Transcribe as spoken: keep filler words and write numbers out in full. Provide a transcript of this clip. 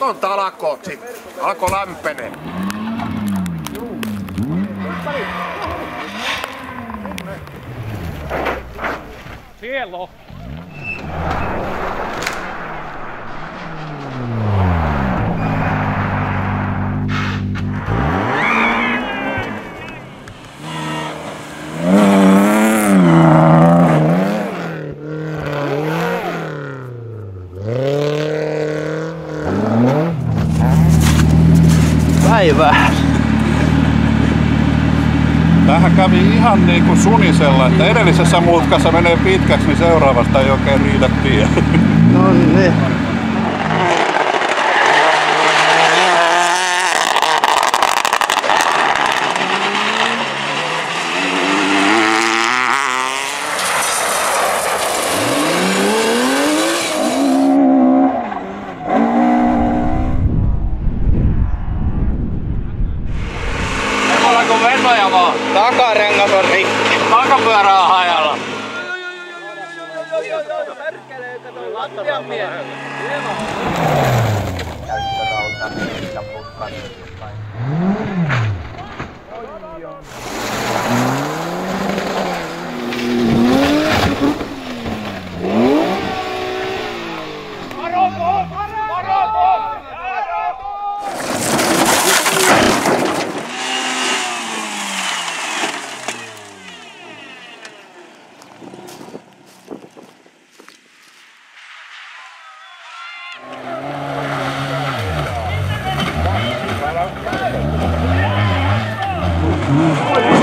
on talkoot sit. Alko lämpenee. Siellä on. Päivää. Tämähän kävi ihan niin kuin Sunisella, että edellisessä mutkassa menee pitkäksi, niin seuraavasta ei oikein riitä tie. No niin. Takarengas on rikki. Takapyörä on hajalla. Perkelee, kato lattian miehen. Käyttörauta ja putkan. Mm-hmm.